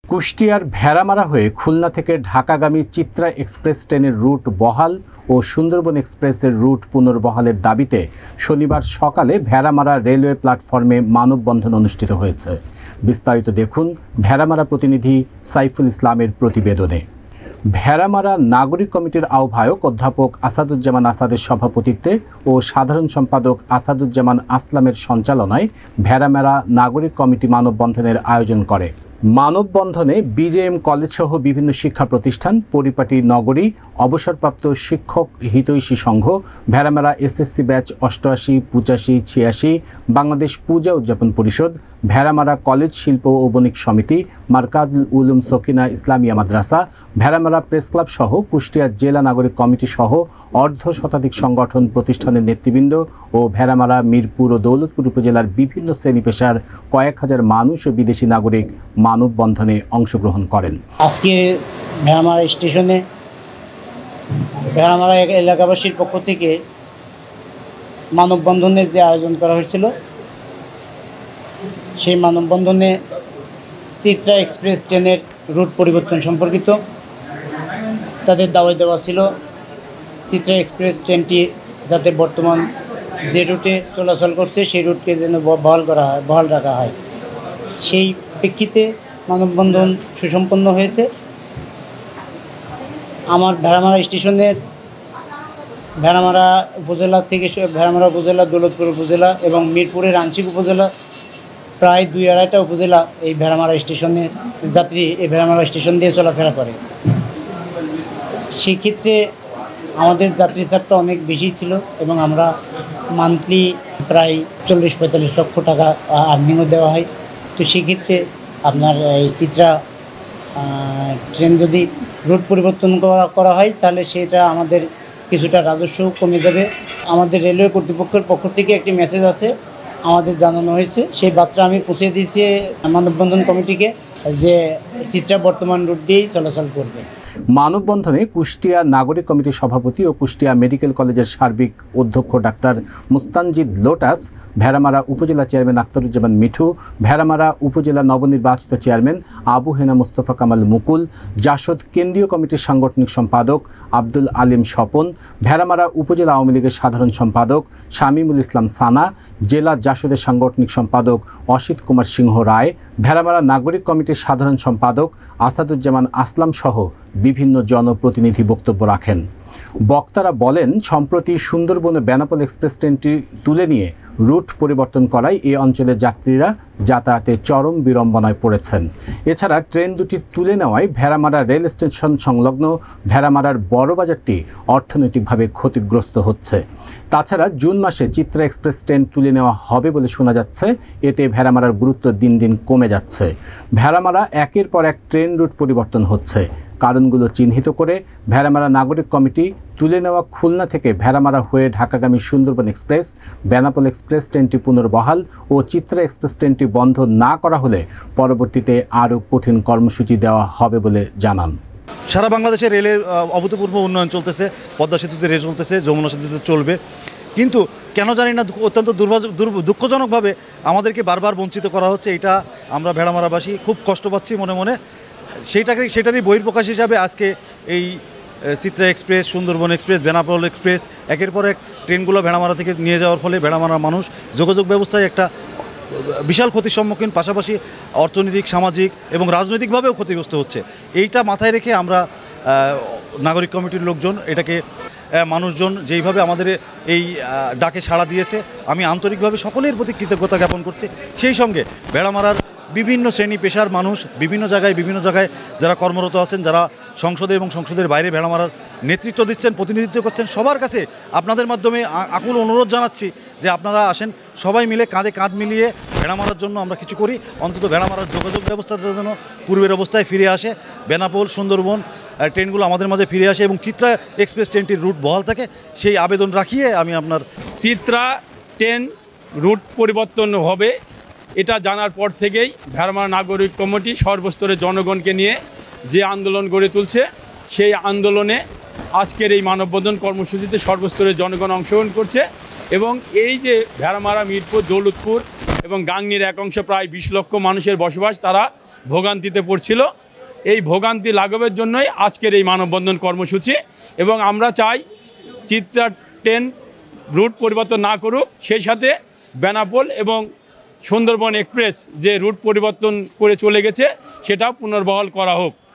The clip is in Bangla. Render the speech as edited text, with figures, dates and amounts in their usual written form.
কুষ্টিয়ার ভেড়ামারা হয়ে খুলনা থেকে ঢাকাগামী চিত্রা এক্সপ্রেস ট্রেনের রুট বহাল ও সুন্দরবন এক্সপ্রেসের রুট পুনর্বহালের দাবিতে শনিবার সকালে ভেড়ামারা রেলওয়ে প্ল্যাটফর্মে মানববন্ধন অনুষ্ঠিত হয়েছে। বিস্তারিত দেখুন ভেড়ামারা প্রতিনিধি সাইফুল ইসলামের প্রতিবেদনে। ভেড়ামারা নাগরিক কমিটির আহ্বায়ক অধ্যাপক আসাদুজ্জামান আসাদের সভাপতিত্বে ও সাধারণ সম্পাদক আসাদুজ্জামান আসলামের সঞ্চালনায় ভেড়ামারা নাগরিক কমিটি মানববন্ধনের আয়োজন করে। মানববন্ধনে বিজেএম কলেজ সহ বিভিন্ন শিক্ষা প্রতিষ্ঠান, পরিপাটি নগরী, অবসরপ্রাপ্ত শিক্ষক হিতৈষী সংঘ, ভেড়ামারা এসএসসি ব্যাচ 88, 85, 86, বাংলাদেশ পূজা উদযাপন পরিষদ, ভেড়ামারা কলেজ শিল্প ও বণিক সমিতি, মারকাজুল উলুম সকিনা ইসলামিয়া মাদ্রাসা, ভেড়ামারা প্রেস ক্লাব সহ কুষ্টিয়া জেলা নাগরিক কমিটি সহ অর্ধশতাধিক সংগঠন প্রতিষ্ঠানের নেতৃবৃন্দ ও ভেড়ামারা, মিরপুর ও দৌলতপুর উপজেলার বিভিন্ন শ্রেণী পেশার কয়েক হাজার মানুষ ও বিদেশি নাগরিক মানববন্ধনে অংশগ্রহণ করেন। আজকে ভেড়ামারা স্টেশনে ভেড়ামারা এলাকাবাসীর পক্ষ থেকে মানববন্ধনের যে আয়োজন করা হয়েছিল, সেই মানববন্ধনে চিত্রা এক্সপ্রেস ট্রেনের রুট পরিবর্তন সম্পর্কিত তাদের দাওয়াত দেওয়া ছিল। চিত্রা এক্সপ্রেস ট্রেনটি যাতে বর্তমান যে রুটে চলাচল করছে সেই রুটকে যেন বহাল রাখা হয়, সেই প্রেক্ষিতে মানববন্ধন সুসম্পন্ন হয়েছে। আমার ভেড়ামারা স্টেশনের ভেড়ামারা উপজেলা থেকে ভেড়ামারা উপজেলা, দৌলতপুর উপজেলা এবং মিরপুরের আংশিক উপজেলা প্রায় 2-2.5টা উপজেলা এই ভেড়ামারা স্টেশনে যাত্রী এই ভেড়ামারা স্টেশন দিয়ে চলাফেরা করে। সেক্ষেত্রে আমাদের যাত্রী চাপটা অনেক বেশি ছিল এবং আমরা মান্থলি প্রায় 40-45 লক্ষ টাকা আর্নিংও দেওয়া হয়। তো সেক্ষেত্রে আপনার এই চিত্রা ট্রেন যদি রুট পরিবর্তন করা হয় তাহলে সেটা আমাদের কিছুটা রাজস্ব কমে যাবে। আমাদের রেলওয়ে কর্তৃপক্ষের পক্ষ থেকে একটি মেসেজ আছে, আমাদের জানানো হয়েছে, সেই বার্তা আমি পৌঁছে দিয়েছি মানববন্ধন কমিটিকে যে চিত্রা বর্তমান রুট দিয়েই চলাচল করবে। মানববন্ধনে কুষ্টিয়া নাগরিক কমিটির সভাপতি ও কুষ্টিয়া মেডিকেল কলেজের সার্বিক অধ্যক্ষ ডাক্তার মুস্তানজিদ লোটাস, ভেড়ামারা উপজেলা চেয়ারম্যান আখতারুজ্জামান মিঠু, ভেড়ামারা উপজেলা নবনির্বাচিত চেয়ারম্যান আবু হেনা মুস্তফা কামাল মুকুল, জাসদ কেন্দ্রীয় কমিটির সাংগঠনিক সম্পাদক আব্দুল আলিম স্বপন, ভেড়ামারা উপজেলা আওয়ামী লীগের সাধারণ সম্পাদক শামীমুল ইসলাম সানা, জেলা জাসদের সাংগঠনিক সম্পাদক অসিত কুমার সিংহ রায়, ভেড়ামারা নাগরিক কমিটির সাধারণ সম্পাদক আসাদুজ্জামান আসলাম সহ বিভিন্ন জনপ্রতিনিধি বক্তব্য রাখেন। বক্তারা বলেন, সম্প্রতি সুন্দরবনে বেনাপোল এক্সপ্রেস ট্রেনটি তুলে নিয়ে রুট পরিবর্তন করায় এই অঞ্চলের যাত্রীরা যাতায়াতে চরম বিড়ম্বনায় পড়েছেন। এছাড়া ট্রেন দুটি তুলে নেওয়ায় ভেড়ামারা রেল স্টেশন সংলগ্ন ভেড়ামারার বড় বাজারটি অর্থনৈতিকভাবে ক্ষতিগ্রস্ত হচ্ছে। তাছাড়া জুন মাসে চিত্রা এক্সপ্রেস ট্রেন তুলে নেওয়া হবে বলে শোনা যাচ্ছে, এতে ভেড়ামারার গুরুত্ব দিন দিন কমে যাচ্ছে। ভেড়ামারা একের পর এক ট্রেন রুট পরিবর্তন হচ্ছে। কারণগুলো চিহ্নিত করে ভেড়ামারা নাগরিক কমিটি তুলে নেওয়া খুলনা থেকে ভেড়ামারা হয়ে ঢাকাগামী সুন্দরবন এক্সপ্রেস, বেনাপোল এক্সপ্রেস ট্রেনটি পুনর্বহাল ও চিত্রা এক্সপ্রেস ট্রেনটি বন্ধ না করা হলে পরবর্তীতে আরও কঠিন কর্মসূচি দেওয়া হবে বলে জানান। সারা বাংলাদেশে রেলের অভূতপূর্ব উন্নয়ন চলতেছে, পদ্মা সেতুতে রেল চলতেছে, যমুনা সেতুতে চলবে, কিন্তু কেন জানি না অত্যন্ত দুঃখজনকভাবে আমাদেরকে বারবার বঞ্চিত করা হচ্ছে। এটা আমরা ভেড়ামারাবাসী খুব কষ্ট পাচ্ছি মনে মনে। সেটারই বহির্প্রকাশ হিসাবে আজকে এই Chitra express, Sundarban express, Benapole express একের পর এক ট্রেনগুলো ভেড়ামারা থেকে নিয়ে যাওয়ার ফলে ভেড়ামারার মানুষ যোগাযোগ ব্যবস্থায় একটা বিশাল ক্ষতির সম্মুখীন, পাশাপাশি অর্থনৈতিক, সামাজিক এবং রাজনৈতিকভাবেও ক্ষতিগ্রস্ত হচ্ছে। এইটা মাথায় রেখে আমরা নাগরিক কমিটির লোকজন এটাকে মানুষজন যেইভাবে আমাদের এই ডাকে সাড়া দিয়েছে, আমি আন্তরিকভাবে সকলের প্রতি কৃতজ্ঞতা জ্ঞাপন করছি। সেই সঙ্গে ভেড়ামারার বিভিন্ন শ্রেণী পেশার মানুষ বিভিন্ন জায়গায় যারা কর্মরত আছেন, যারা সংসদে এবং সংসদের বাইরে ভেড়ামারার নেতৃত্ব দিচ্ছেন, প্রতিনিধিত্ব করছেন, সবার কাছে আপনাদের মাধ্যমে আকুল অনুরোধ জানাচ্ছি যে আপনারা আসেন, সবাই মিলে কাঁধে কাঁধ মিলিয়ে ভেড়ামারার জন্য আমরা কিছু করি। অন্তত ভেড়ামারার যোগাযোগ ব্যবস্থাটা যেন পূর্বের অবস্থায় ফিরে আসে, বেনাপোল, সুন্দরবন ট্রেনগুলো আমাদের মাঝে ফিরে আসে এবং চিত্রা এক্সপ্রেস ট্রেনটির রুট বহাল থাকে, সেই আবেদন রাখিয়ে আমি আপনার চিত্রা ট্রেন রুট পরিবর্তন হবে এটা জানার পর থেকেই ভেড়ামারা নাগরিক কমিটি সর্বস্তরের জনগণকে নিয়ে যে আন্দোলন গড়ে তুলছে, সেই আন্দোলনে আজকের এই মানববন্ধন কর্মসূচিতে সর্বস্তরের জনগণ অংশগ্রহণ করছে। এবং এই যে ভেড়ামারা, মিরপুর, দৌলতপুর এবং গাংনীর এক অংশ প্রায় 20 লক্ষ মানুষের বসবাস, তারা ভোগান্তিতে পড়ছিল। এই ভোগান্তি লাঘবের জন্যই আজকের এই মানববন্ধন কর্মসূচি। এবং আমরা চাই চিত্রা ট্রেন রুট পরিবর্তন না করুক, সেই সাথে বেনাপোল এবং সুন্দরবন এক্সপ্রেস যে রুট পরিবর্তন করে চলে গেছে সেটাও পুনর্বহাল করা হোক।